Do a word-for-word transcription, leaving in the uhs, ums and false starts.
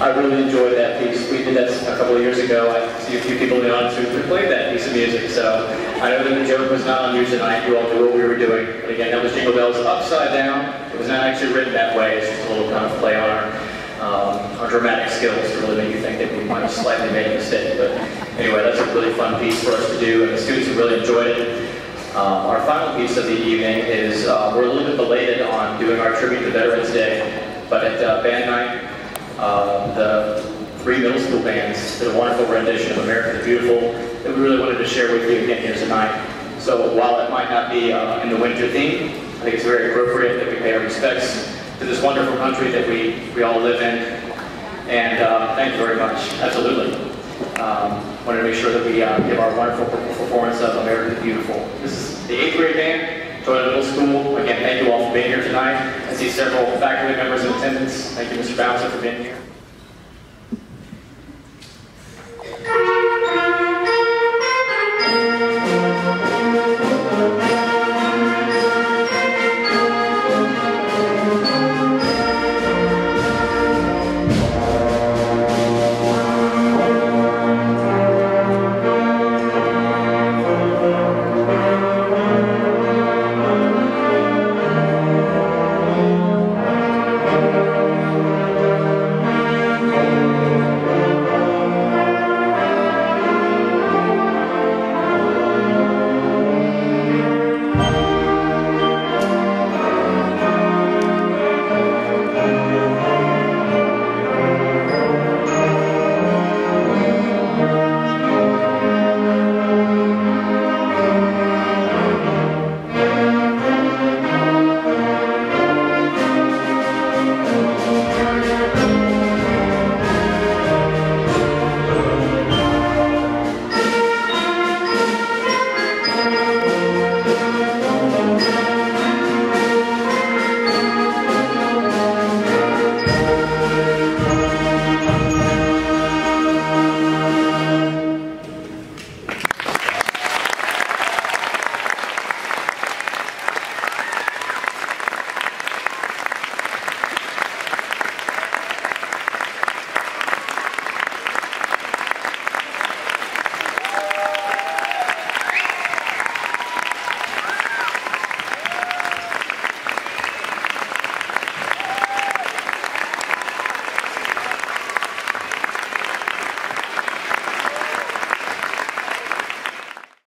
I really enjoyed that piece. We did that a couple of years ago. I see a few people in the audience who played that piece of music, so I know that the joke was not on you tonight. You all knew what we were doing. But again, that was Jingle Bells upside down. It was not actually written that way. It's just a little kind of play on our, um, our dramatic skills to really make you think that we might have slightly made a mistake. But anyway, that's a really fun piece for us to do, and the students have really enjoyed it. Um, our final piece of the evening is, uh, we're a little bit belated on doing our tribute to Veterans Day, but at uh, band night, uh, the three middle school bands did a wonderful rendition of America the Beautiful that we really wanted to share with you again here tonight. So while it might not be uh, in the winter theme, I think it's very appropriate that we pay our respects to this wonderful country that we, we all live in. And uh, thank you very much, absolutely. Um, wanted to make sure that we uh, give our wonderful performance of America the Beautiful. This is the eighth grade band, Toano Middle School. Again, thank you all for being here tonight. I see several faculty members in attendance. Thank you, Mister Bouncer, for being here.